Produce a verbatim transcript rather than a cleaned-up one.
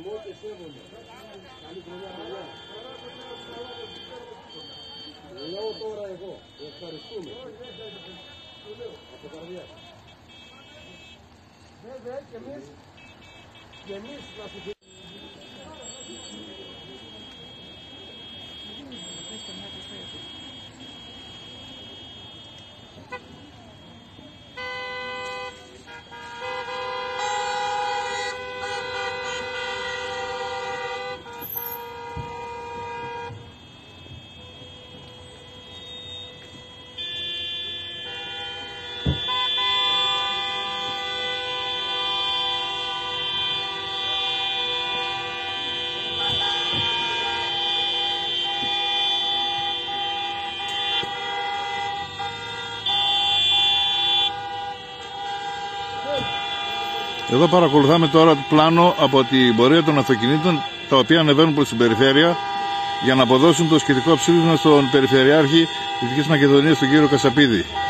εκτιμώ και σέβομαι. Καλή χρονιά, παιδιά. Λέω τώρα εγώ. Ευχαριστούμε. Από καρδιά. Βέβαια και εμείς, και εμείς να σου Εδώ παρακολουθάμε τώρα το πλάνο από την πορεία των αυτοκινήτων τα οποία ανεβαίνουν προς την περιφέρεια για να αποδώσουν το σχετικό ψήφισμα στον Περιφερειάρχη Δυτικής Μακεδονίας, τον κύριο Κασαπίδη.